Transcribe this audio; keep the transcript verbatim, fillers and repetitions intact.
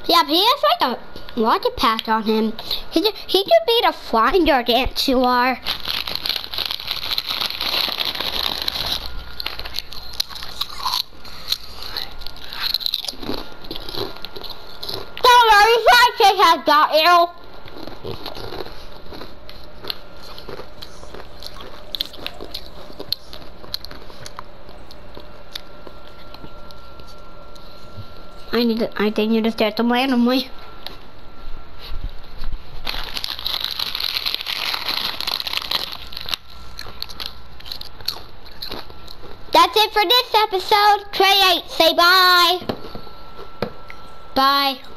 Yeah, but he has like a rocket pack on him. He could, he could be the flying Gargantuar. Don't worry, Sidekick has got you. I need to, I think you just start them randomly. That's it for this episode. Trey eight, say bye. Bye.